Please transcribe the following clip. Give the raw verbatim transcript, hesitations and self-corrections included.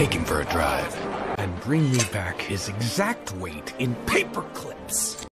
take him for a drive and bring me back his exact weight in paper clips.